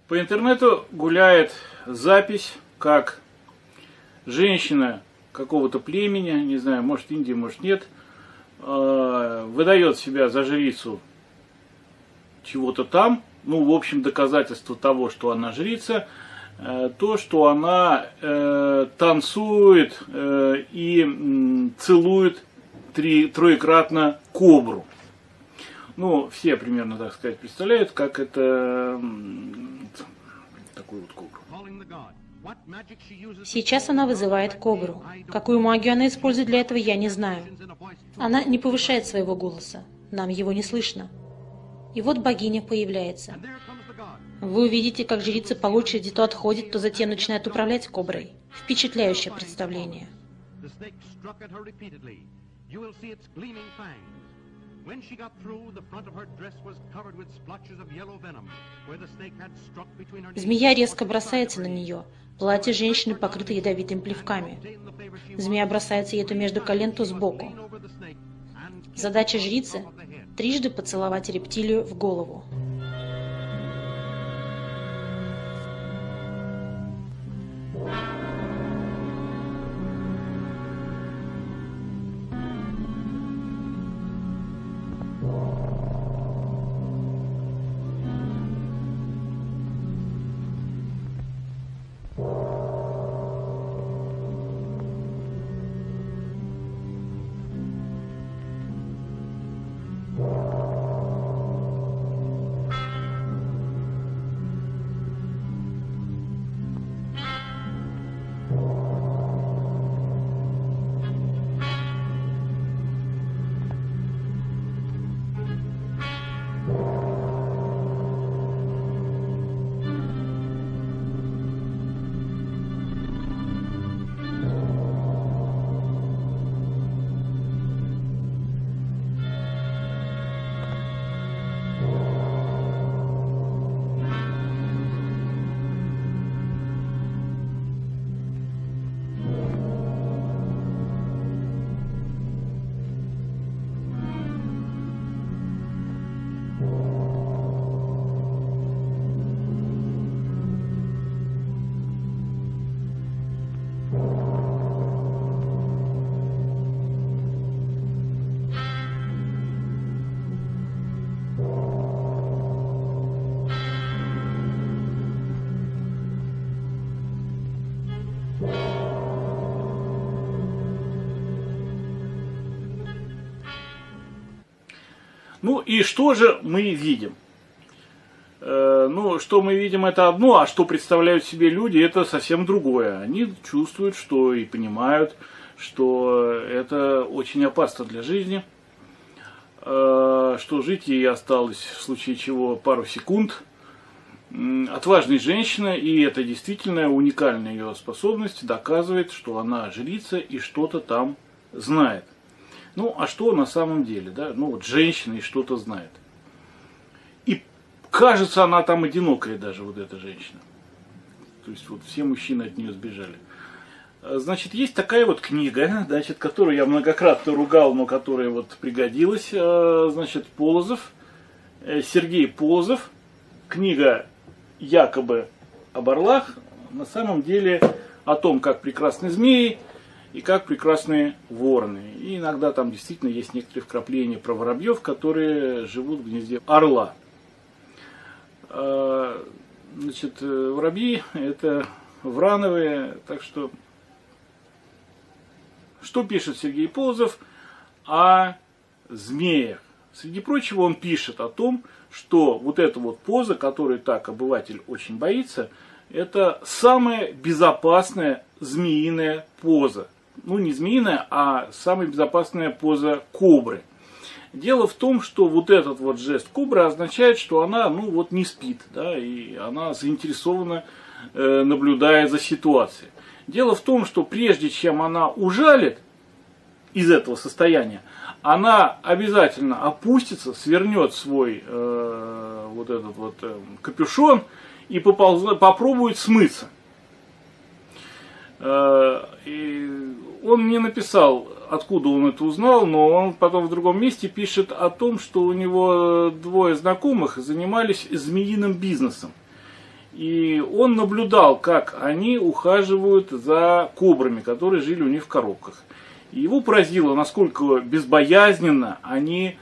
По интернету гуляет запись, как женщина какого-то племени, не знаю, может Индия, может нет, выдает себя за жрицу чего-то там. Ну, в общем, доказательство того, что она жрица, то, что она танцует и целует троекратно кобру. Ну, все примерно, так сказать, представляют, как это такую вот кобру. Сейчас она вызывает кобру. Какую магию она использует для этого, я не знаю. Она не повышает своего голоса. Нам его не слышно. И вот богиня появляется. Вы увидите, как жрица по очереди то отходит, то затем начинает управлять коброй. Впечатляющее представление. Змея резко бросается на нее. Платье женщины покрыто ядовитыми плевками. Змея бросается ей то между колен, то сбоку. Задача жрицы – трижды поцеловать рептилию в голову. Ну и что же мы видим? Ну, что мы видим, это одно, а что представляют себе люди, это совсем другое. Они чувствуют, что и понимают, что это очень опасно для жизни, что жить ей осталось в случае чего пару секунд. Отважная женщина, и это действительно уникальная ее способность, доказывает, что она жрица и что-то там знает. Ну, а что на самом деле, да? Ну, вот женщина и что-то знает. И кажется, она там одинокая даже, вот эта женщина. То есть, вот все мужчины от нее сбежали. Значит, есть такая вот книга, значит, которую я многократно ругал, но которая вот пригодилась. Значит, Полозов, Сергей Полозов. Книга якобы об орлах, на самом деле о том, как прекрасны змеи и как прекрасны вороны. И иногда там действительно есть некоторые вкрапления про воробьев, которые живут в гнезде орла. Значит, воробьи это врановые, так что пишет Сергей Полозов о змеях? Среди прочего он пишет о том, что вот эта вот поза, которую так обыватель очень боится, это самая безопасная змеиная поза. Ну, не змеиная, а самая безопасная поза кобры. Дело в том, что вот этот вот жест кобры означает, что она, ну, вот не спит, да, и она заинтересованно наблюдает за ситуацией. Дело в том, что прежде чем она ужалит из этого состояния, она обязательно опустится, свернет свой вот этот вот капюшон и попробует смыться. И он мне написал, откуда он это узнал, но он потом в другом месте пишет о том, что у него двое знакомых занимались змеиным бизнесом. И он наблюдал, как они ухаживают за кобрами, которые жили у них в коробках. И его поразило, насколько безбоязненно они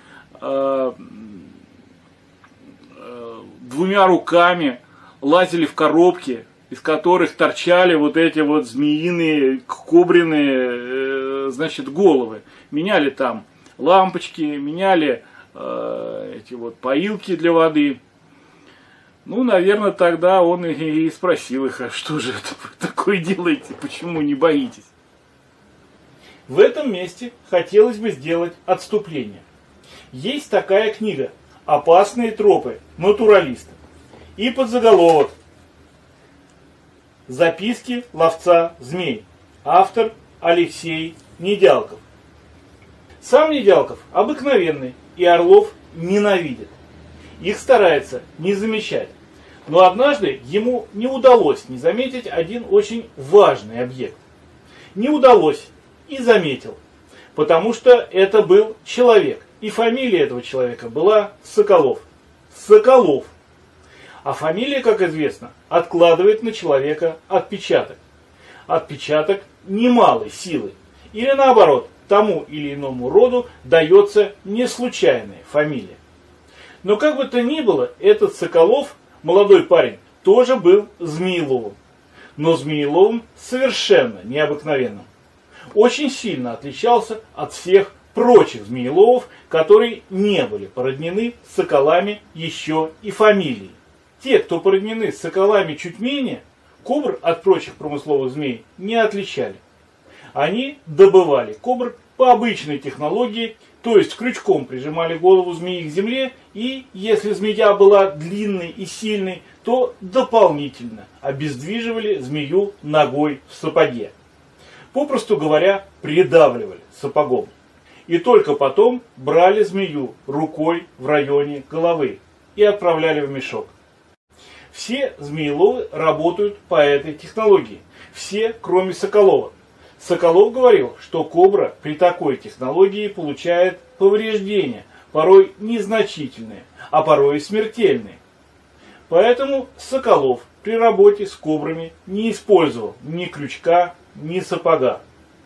двумя руками лазили в коробки, из которых торчали вот эти вот змеиные, кобриные, значит, головы. Меняли там лампочки, меняли эти вот поилки для воды. Ну, наверное, тогда он и спросил их, а что же это вы такое делаете, почему не боитесь? В этом месте хотелось бы сделать отступление. Есть такая книга «Опасные тропы натуралиста». И подзаголовок «Записки ловца змей». Автор Алексей Недялков. Сам Недялков обыкновенный, и орлов ненавидит. Их старается не замечать. Но однажды ему не удалось не заметить один очень важный объект. Не удалось и заметил. Потому что это был человек. И фамилия этого человека была Соколов. Соколов. А фамилия, как известно, откладывает на человека отпечаток. Отпечаток немалой силы. Или наоборот, тому или иному роду дается не случайная фамилия. Но как бы то ни было, этот Соколов, молодой парень, тоже был Змееловым. Но Змееловым совершенно необыкновенным. Очень сильно отличался от всех прочих Змееловов, которые не были породнены с соколами еще и фамилией. Те, кто породнены с соколами чуть менее, кобр от прочих промысловых змей не отличали. Они добывали кобр по обычной технологии, то есть крючком прижимали голову змеи к земле, и если змея была длинной и сильной, то дополнительно обездвиживали змею ногой в сапоге. Попросту говоря, придавливали сапогом. И только потом брали змею рукой в районе головы и отправляли в мешок. Все змееловы работают по этой технологии. Все, кроме Соколова. Соколов говорил, что кобра при такой технологии получает повреждения, порой незначительные, а порой и смертельные. Поэтому Соколов при работе с кобрами не использовал ни крючка, ни сапога.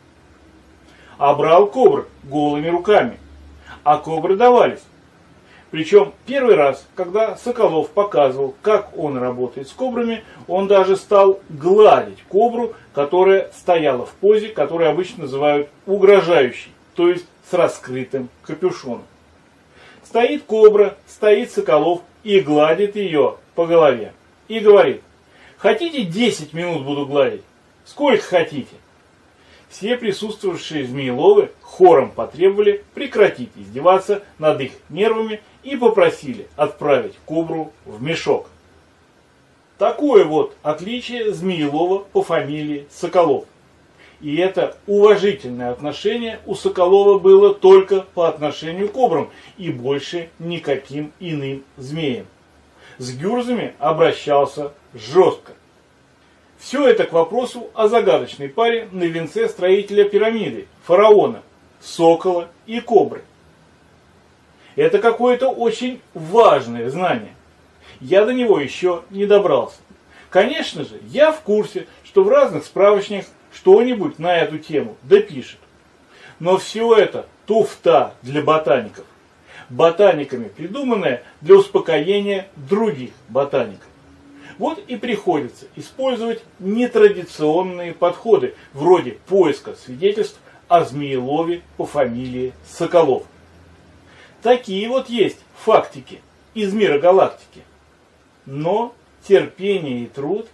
А брал кобр голыми руками. А кобры давались. Причем первый раз, когда Соколов показывал, как он работает с кобрами, он даже стал гладить кобру, которая стояла в позе, которую обычно называют угрожающей, то есть с раскрытым капюшоном. Стоит кобра, стоит Соколов и гладит ее по голове. И говорит: хотите 10 минут буду гладить? Сколько хотите? Все присутствовавшие змееловы хором потребовали прекратить издеваться над их нервами и попросили отправить кобру в мешок. Такое вот отличие Змеелова по фамилии Соколов. И это уважительное отношение у Соколова было только по отношению к кобрам и больше никаким иным змеям. С гюрзами обращался жестко. Все это к вопросу о загадочной паре на венце строителя пирамиды, фараона, сокола и кобры. Это какое-то очень важное знание. Я до него еще не добрался. Конечно же, я в курсе, что в разных справочниках что-нибудь на эту тему допишет. Но все это туфта для ботаников. Ботаниками придуманное для успокоения других ботаников. Вот и приходится использовать нетрадиционные подходы, вроде поиска свидетельств о змеелове по фамилии Соколов. Такие вот есть фактики из мира галактики. Но терпение и труд.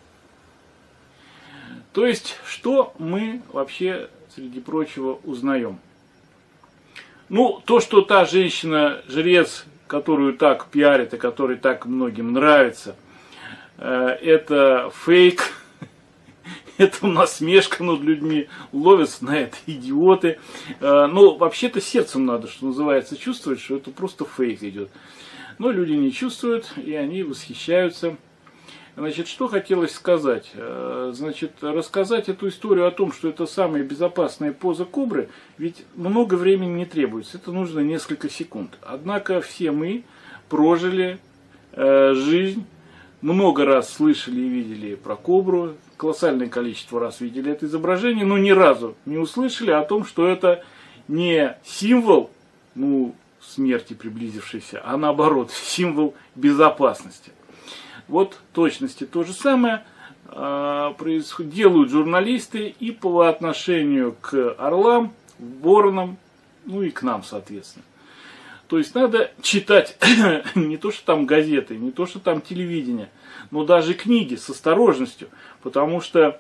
То есть, что мы вообще, среди прочего, узнаем? Ну, то, что та женщина-жрец, которую так пиарят и которая так многим нравится, это фейк, это насмешка над людьми, ловятся на это идиоты. Но вообще-то сердцем надо, что называется, чувствовать, что это просто фейк идет. Но люди не чувствуют, и они восхищаются. Значит, что хотелось сказать? Значит, рассказать эту историю о том, что это самая безопасная поза кобры, ведь много времени не требуется, это нужно несколько секунд. Однако все мы прожили жизнь много раз слышали и видели про кобру, колоссальное количество раз видели это изображение, но ни разу не услышали о том, что это не символ, смерти приблизившейся, а наоборот, символ безопасности. Вот в точности то же самое делают журналисты и по отношению к орлам, воронам, и к нам, соответственно. То есть надо читать не то, что там газеты, не то, что там телевидение, но даже книги с осторожностью, потому что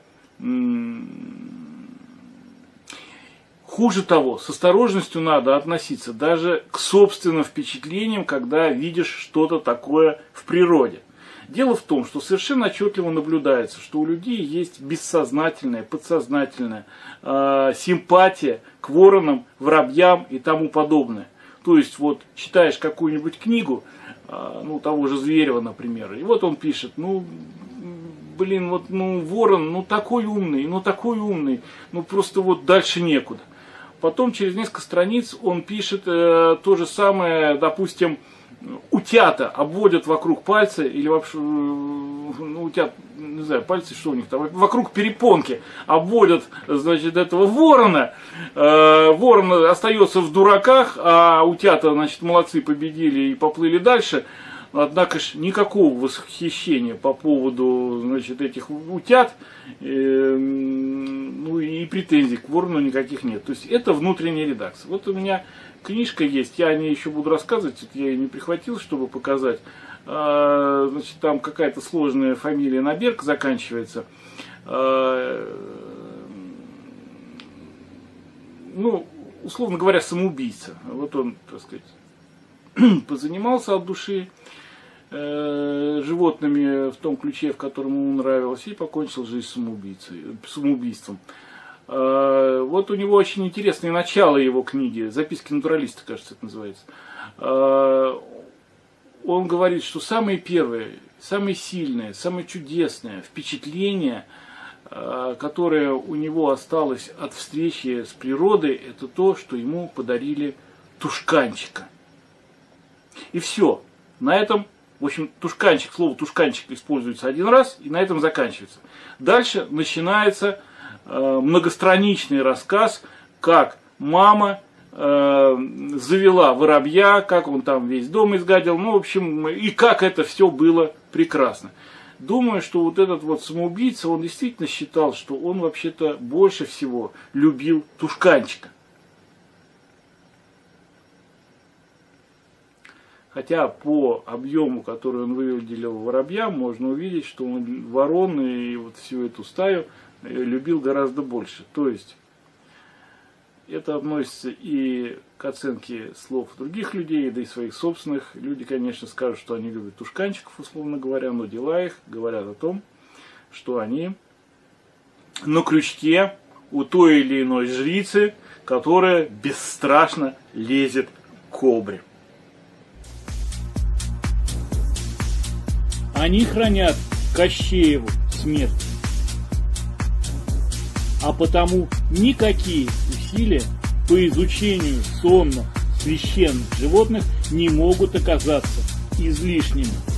хуже того, с осторожностью надо относиться даже к собственным впечатлениям, когда видишь что-то такое в природе. Дело в том, что совершенно отчетливо наблюдается, что у людей есть бессознательная, подсознательная симпатия к воронам, воробьям и тому подобное. То есть вот читаешь какую-нибудь книгу, того же Зверева, например, и вот он пишет, ворон, такой умный, просто вот дальше некуда. Потом через несколько страниц он пишет то же самое, допустим, утята обводят вокруг пальца, или вообще, утят, не знаю, пальцы, что у них там, вокруг перепонки обводят, этого ворона. Ворон остается в дураках, а утята, молодцы, победили и поплыли дальше. Однако ж никакого восхищения по поводу, этих утят, и претензий к ворону никаких нет. То есть это внутренняя редакция. Вот у меня книжка есть, я о ней еще буду рассказывать, я ее не прихватил, чтобы показать. Там какая-то сложная фамилия на Берг заканчивается. Условно говоря, самоубийца. Вот он, так сказать, позанимался от души животными в том ключе, в котором ему нравилось, и покончил жизнь самоубийством. Вот у него очень интересное начало его книги, «Записки натуралиста», кажется, это называется. Он говорит, что самое первое, самое сильное, самое чудесное впечатление, которое у него осталось от встречи с природой, это то, что ему подарили тушканчика. И все. На этом, в общем, слово тушканчик используется один раз, и на этом заканчивается. Дальше начинается многостраничный рассказ, как мама завела воробья, как он там весь дом изгадил, и как это все было прекрасно. Думаю, что вот этот вот самоубийца, он действительно считал, что он вообще-то больше всего любил тушканчика. Хотя по объему, который он выделил воробьям, можно увидеть, что он ворон и вот всю эту стаю любил гораздо больше. То есть это относится и к оценке слов других людей, да и своих собственных. Люди, конечно, скажут, что они любят тушканчиков, условно говоря, но дела их говорят о том, что они на крючке у той или иной жрицы, которая бесстрашно лезет к кобре. Они хранят Кощееву смерть. А потому никакие усилия по изучению сонных священных животных не могут оказаться излишними.